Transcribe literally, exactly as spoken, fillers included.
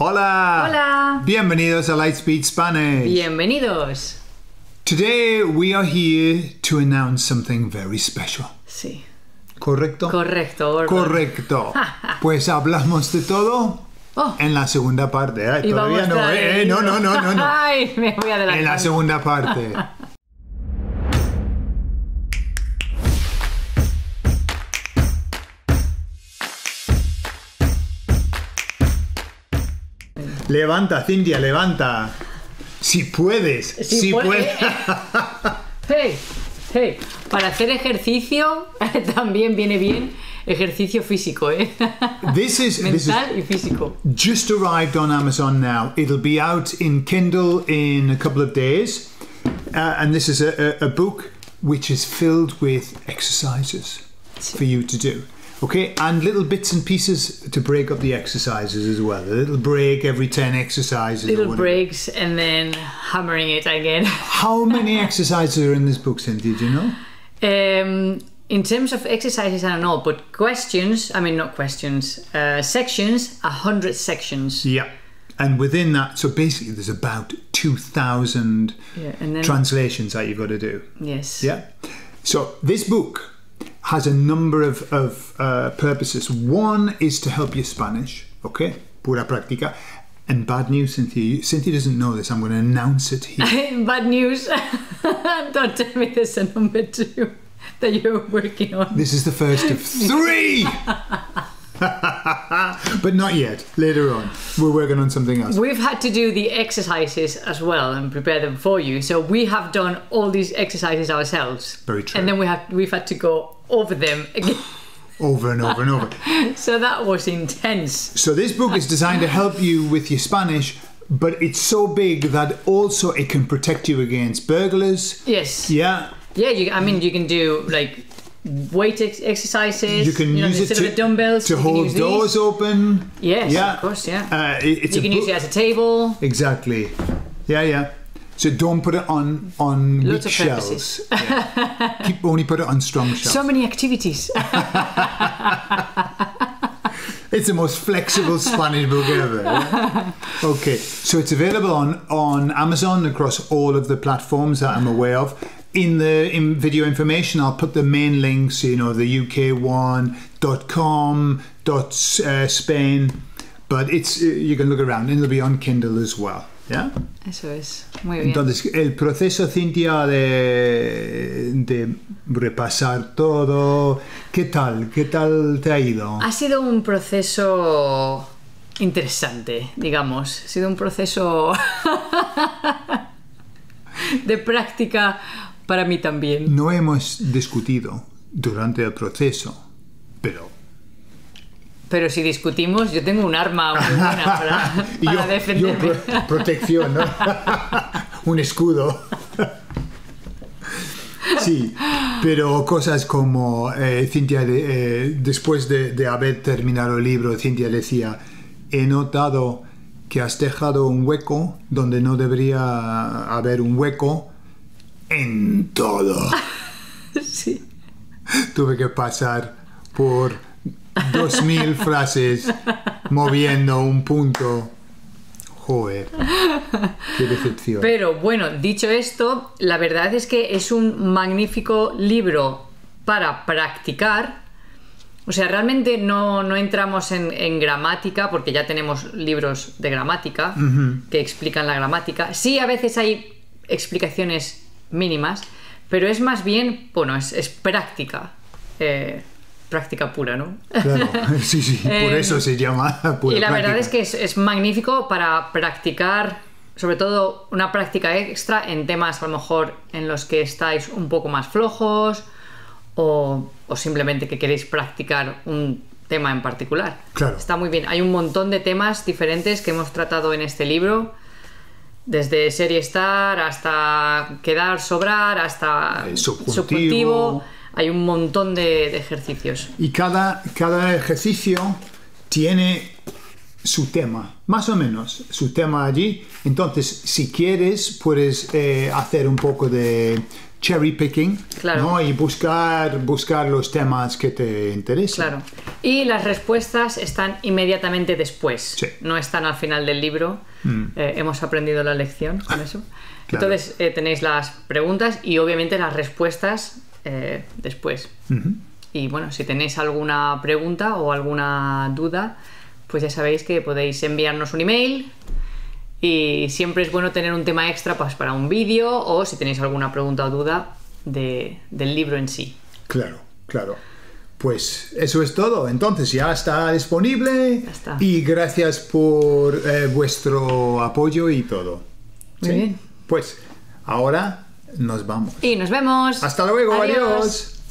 Hola! Hola! Bienvenidos a Lightspeed Spanish! Bienvenidos! Today we are here to announce something very special. Sí. ¿Correcto? Correcto. Orban. Correcto. Pues hablamos de todo Oh. en la segunda parte. Ay, Y todavía vamos no, a eh, eh, no, no, no, no, no. Ay, me voy adelantando. En la segunda parte. Levanta, Cintia, levanta. Si puedes, Si si puede- puedes. Hey, hey. Para hacer ejercicio también viene bien ejercicio físico, ¿eh? This is, this is Mental y físico. just arrived on Amazon now. It'll be out in Kindle in a couple of days. Uh, and this is a, a, a book which is filled with exercises for you to do. Okay, and little bits and pieces to break up the exercises as well. A little break every ten exercises. or Little whatever. breaks and then hammering it again. How many exercises are in this book, Cynthia? Do you know? Um, in terms of exercises, I don't know, but questions, I mean, not questions, uh, sections, a hundred sections. Yeah. And within that, so basically there's about two thousand Yeah, and then, translations that you've got to do. yes. Yeah. So this book has a number of, of uh, purposes. One is to help your Spanish, okay? Pura práctica. And bad news, Cynthia. Cynthia doesn't know this. I'm going to announce it here. Bad news. Don't tell me there's a number two that you're working on. This is the first of three! But not yet. Later on. We're working on something else. We've had to do the exercises as well and prepare them for you. So we have done all these exercises ourselves. Very true. And then we have we've had to go over them again. Over and over and over. So that was intense. So this book is designed to help you with your Spanish, but it's so big that also it can protect you against burglars. Yes. Yeah. Yeah, you, I mean, you can do like weight ex- exercises. You can know, use it instead to, of the dumbbells, to you can hold use doors these. open. Yes, Yeah. of course, yeah. Uh, it- it's You a can book. use it as a table. Exactly. Yeah, yeah. So don't put it on on Lots weak of shells. purposes. Yeah. Keep, only put it on strong shells. So many activities. It's the most flexible Spanish book ever. Yeah? Okay, so it's available on, on Amazon across all of the platforms that I'm aware of. In the in video information, I'll put the main links, you know, the U K one, .com, dot, uh, Spain. But it's uh, you can look around and it'll be on Kindle as well. Yeah? Eso es. Muy bien. Entonces, el proceso, Cintia, de, de repasar todo, ¿qué tal? ¿Qué tal te ha ido? Ha sido un proceso interesante, digamos. Ha sido un proceso de práctica para mí también. No hemos discutido durante el proceso, pero... Pero si discutimos, yo tengo un arma muy buena para, Y para yo, defenderme. yo pro- protección, ¿no? Un escudo. Sí, pero cosas como eh, Cintia, de- eh, después de, de haber terminado el libro, Cintia decía, he notado que has dejado un hueco donde no debería haber un hueco en todo. Sí. Tuve que pasar por dos mil frases moviendo un punto. Joder, qué decepción. Pero bueno, dicho esto, la verdad es que es un magnífico libro para practicar. O sea, realmente no, no entramos en, en gramática, porque ya tenemos libros de gramática que explican la gramática. Sí, a veces hay explicaciones mínimas, pero es más bien, bueno, es, es práctica. Eh, práctica pura, ¿no? Claro, sí, sí, por Eh, eso se llama pura Y la verdad práctica. es que es, es magnífico para practicar, sobre todo una práctica extra en temas a lo mejor en los que estáis un poco más flojos o, o simplemente que queréis practicar un tema en particular. Claro. Está muy bien. Hay un montón de temas diferentes que hemos tratado en este libro. Desde ser y estar hasta quedar, sobrar, hasta El subjuntivo. subjuntivo. Hay un montón de, de ejercicios. Y cada, cada ejercicio tiene su tema, más o menos, su tema allí. Entonces, si quieres, puedes eh, hacer un poco de cherry picking, Claro. ¿no? Y buscar, buscar los temas que te interesan. Claro. Y las respuestas están inmediatamente después, Sí. no están al final del libro. Mm. Eh, hemos aprendido la lección con eso. Claro. Entonces eh, tenéis las preguntas y obviamente las respuestas eh, después. Ujú. Y bueno, si tenéis alguna pregunta o alguna duda, pues ya sabéis que podéis enviarnos un email. Y siempre es bueno tener un tema extra pues, para un vídeo o si tenéis alguna pregunta o duda de, del libro en sí. Claro, claro. Pues eso es todo. Entonces ya está disponible. Ya está. Y gracias por eh, vuestro apoyo y todo. Muy bien. Pues ahora nos vamos. Y nos vemos. Hasta luego. Adiós. Adiós.